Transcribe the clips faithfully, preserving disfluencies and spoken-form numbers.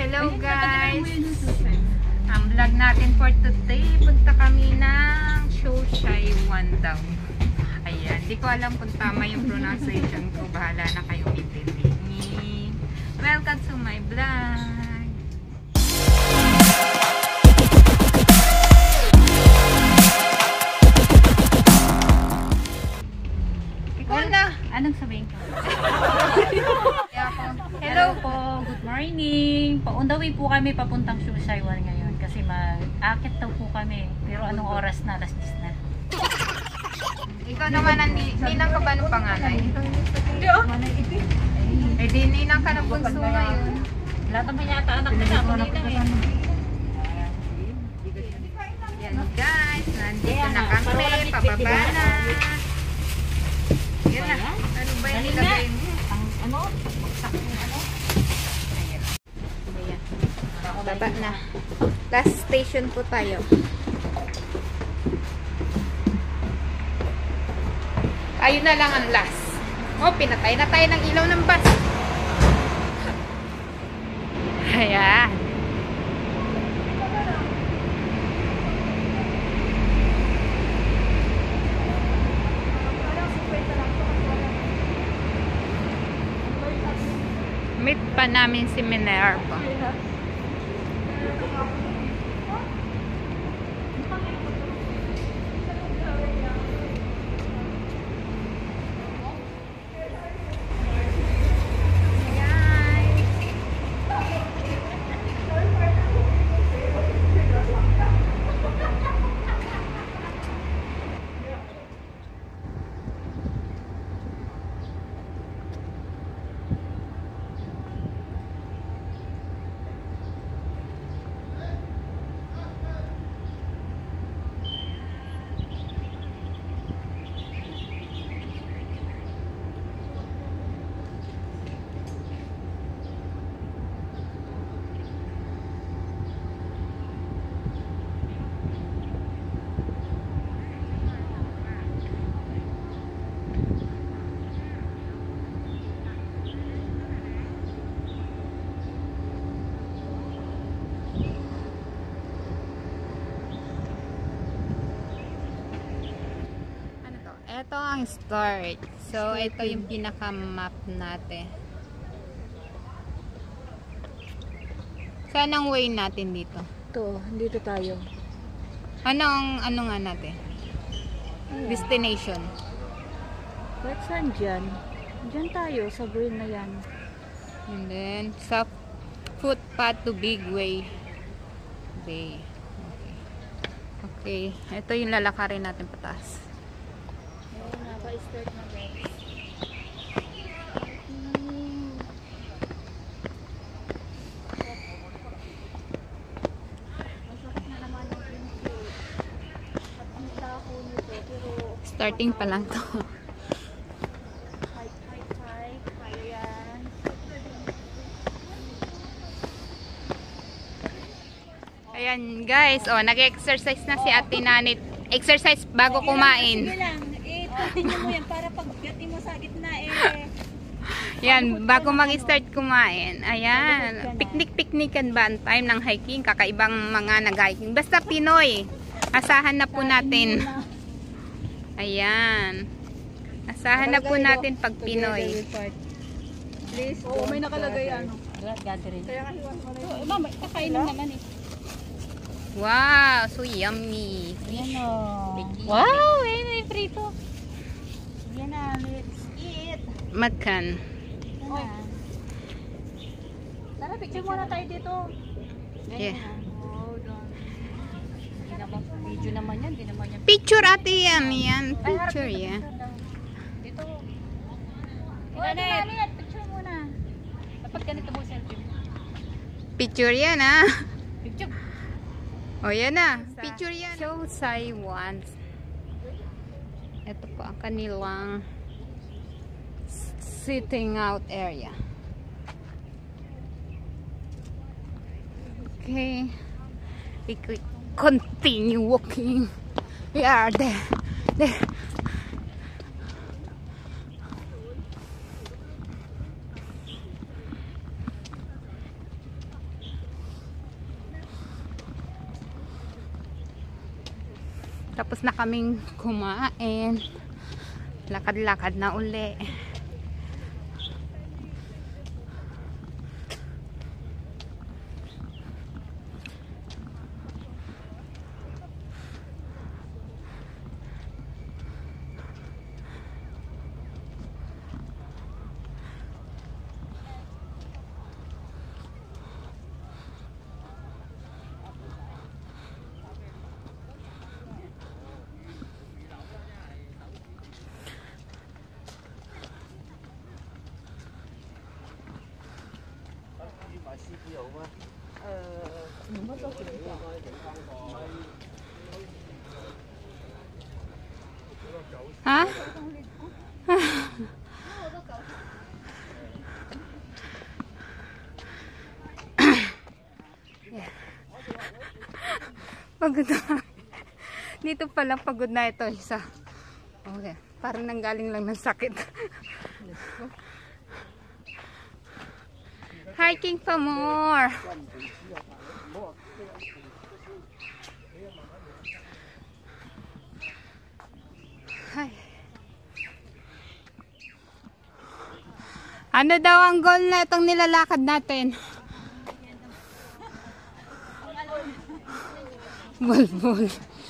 Hello guys! Ang vlog natin for today, punta kami ng S I U one daw. Ayan, di ko alam kung tama yung pronunciation ko. Bahala na kayo intindihin. Welcome to my vlog! Ikaw na! Anong sabihin ko? Hello po, good morning. Pa on the way po kami papuntang S I U one ngayon kasi mag-akit daw po kami. Pero anong oras na? alas diyes na. Ikaw naman ang ninang ka ba ng panganay? Hindi oh. Eh di ninang ka ng bunso ngayon. Lahat naman yata anak nila ako ninang eh. Yan guys, nandito na kami, pababa na. Yan na. Ano ba yung ilagay mo? Ang ano? Bagsak yung ano? Ayan. Ayan. Baba na. Last station po tayo. Tayo na lang ang last. Oh, pinatay na tayo ng ilaw ng bus. Ayan. Meet pa namin si Minerva. Ito ang start. So, ito yung pinaka-map natin. Saan ang way natin dito? Ito, dito tayo. Anong, ano nga natin? Destination. Kahit saan dyan? Dyan tayo, sa green na yan. And then, sa footpath to Big Way Bay. Okay. Okay. Ito yung lalakarin natin pataas. Start na guys. Masakit na naman yung pinto. At ang dako nito, pero starting pa lang to. hike, hike, hike. Kaya yan. Ayan guys, oh, nag-exercise na si Ate Nanit. Exercise bago kumain. Sige lang. Tingnan mo yan para pag gati mo sa gitna eh. Yan, bago mag-start kumain. Ayan, picnic-picnican ba ang time ng hiking? Kakaibang mga nag-hiking. Basta Pinoy. Asahan na po natin. Ayan. Asahan na po natin pag Pinoy. Please, oh, may nakalagay ano. Gathering. Kaya kasi oh, mama, kakainin naman eh. Wow, so yummy. Ayan o. Wow, eh, may prito. Yan na, let's eat. Makan. Oy. Tara, picture muna tayo dito. Yeah. Hold on. Hindi naman, video naman yan, hindi naman yan. Picture ate yan, yan. Picture yan. Dito. Kinanet, picture muna. Dapat ganito mo selfie. Picture yan ah. Picture. O yan na. Picture yan. So, S I U one. Ito po ang kanilang sitting out area. Okay. We could continue walking. We are there. There. Tapos na kaming kumain. Lakad-lakad na uli. Ha? Pagod na. Dito pala pagod na ito isa. Okay. Parang nanggaling lang ng sakit. Hiking pa more. Ay. Ano daw ang goal na itong nilalakad natin? Bulbul.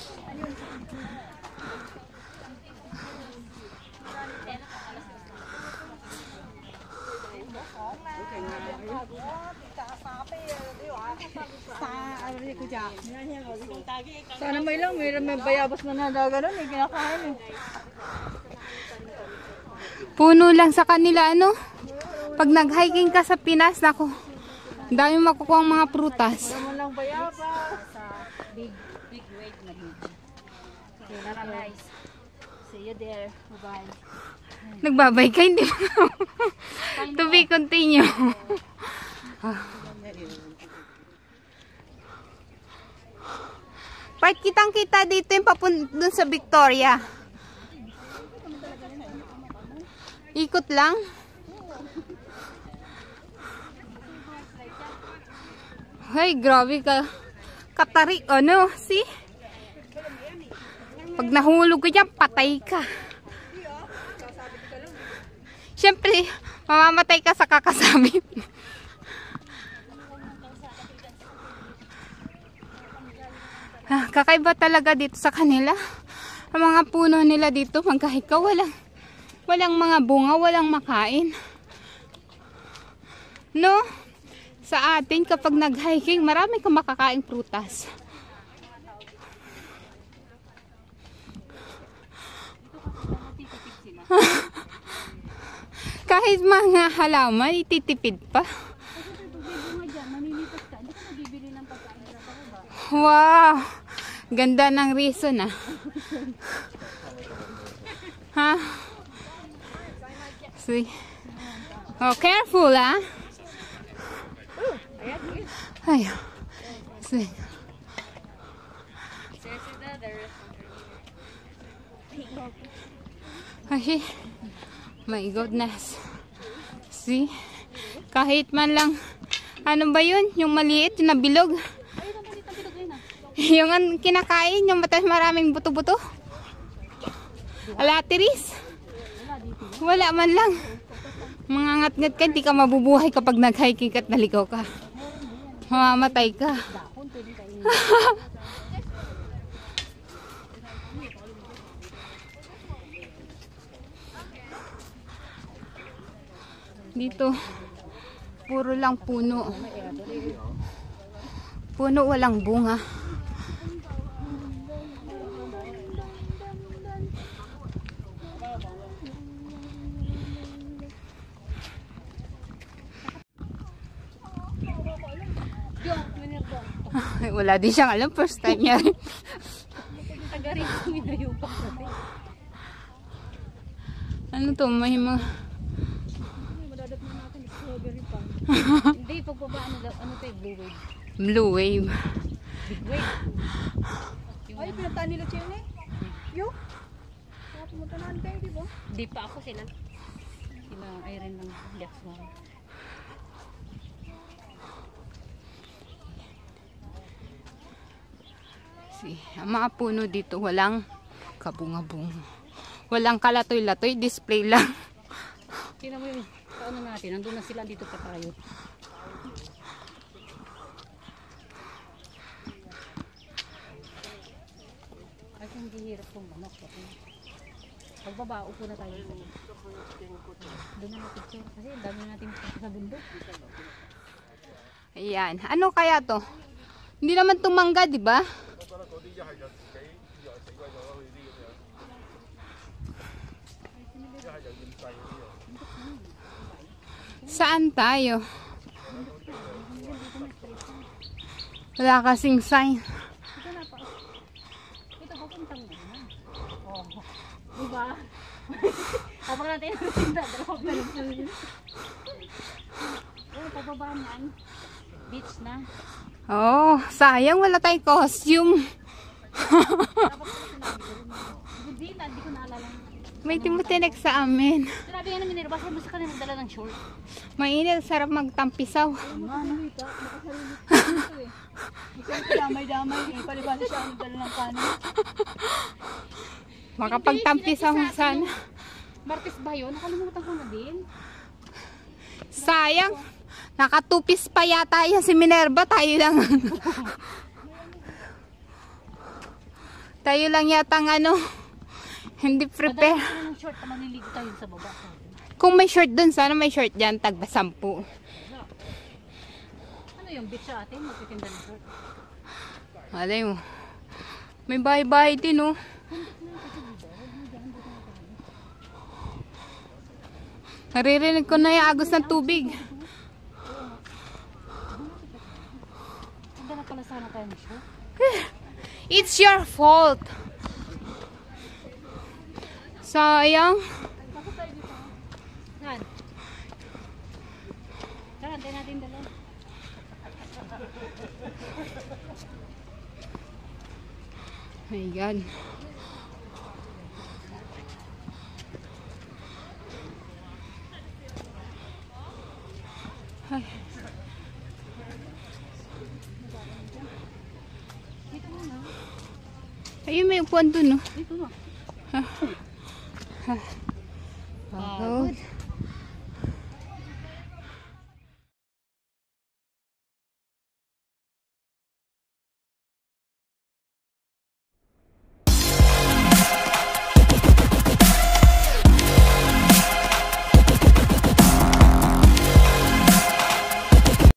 Sana may lang, may, may bayabas na nagaganon, may kinakain eh. Puno lang sa kanila, ano? Pag nag-hiking ka sa Pinas, nako, dami makukuha ang mga prutas. Wala mo lang bayabas. Big, big wave na beach. Okay, that's nice. See you there. Bye-bye. Nagbabay ka, hindi mo. To be continue. Part kitang kita dito yung papunta dun sa Victoria. Ikot lang. Ay, grabe ka. Katarik, ano, see? Pag nahulog ko dyan, patay ka. Siyempre, mamamatay ka sa kakasabit. Ah, kakaiba talaga dito sa kanila. Ang mga puno nila dito, magkahit ka, walang, walang mga bunga, walang makain. No? Sa atin, kapag nag-hiking, marami kang makakaing prutas. Kahit mga halaman, ititipid pa. Wow! Ganda ng reason ah. Ha? See? Oh, careful ah. Ay. See. Ay, my goodness. See? Kahit man lang, ano ba yun? Yung maliit, yung nabilog. Yung an kinakain, yung matas maraming buto-buto. Alatiris. Wala man lang. Mga ngat-ngat ka, hindi ka mabubuhay kapag nag-hiking at naligaw ka. Mamamatay ka. Dito, puro lang puno. Puno, walang bunga. Ay, wala din siyang alam. First time niya. Ano to? May mga... Hindi, pagbaba, ano daw, ano to, blue wave. Blue wave. Big wave. Ay, pinuntahan nila siya yun eh. Yo? Pumunta na kayo, di ba? Hindi pa ako sila. Sila Irene ng Jackson. See, ang mga puno dito walang kabungabungo. Walang kalatoy-latoy, display lang. Tingnan mo yung ano natin, nandun na sila, dito pa tayo. Ay, hindi hirap kong manok. Pagbaba, upo na tayo. Doon na picture kasi dami natin sa bundok. Ayan. Ano kaya to? Hindi naman tumangga, di ba? Saan tayo? Wala kasing sign. Ito na pa. Ito papuntang na. Oh. Diba? Habang natin yung tinda, dalawang ganun po yun. Oh, pababa niyan. Beach na. Oh, sayang wala tayong costume. Hindi na, hindi ko naalala. May timutinek sa amin. Sinabi nga namin, nila, bakit mo sa kanila magdala ng short? Mainit, sarap magtampisaw. Manamita, nakasarili dito eh. Kasi damay-damay eh. Palibasa siya ang dala ng kanin. Makapagtampisaw sana. Martes ba yun? Nakalimutan ko na din. Sayang. Nakatupis pa yata yan si Minerva. Tayo lang. Tayo lang yata ng ano. Hindi prepare. Madami ng short na maniligo tayo sa baba. Kung may short dun, sana may short dyan. Tagba sampu. Ano yung beach sa atin? Magtitinda ng short. Alay mo. May bahay-bahay din, oh. Naririnig ko na yung agos ng tubig. Handa na pala sana tayo ng short. It's your fault. Sayang. Saan? Saan? Tayo natin dala. My God. Ay. Dito muna. Ayun, may upuan dun, no? Dito na. Ah.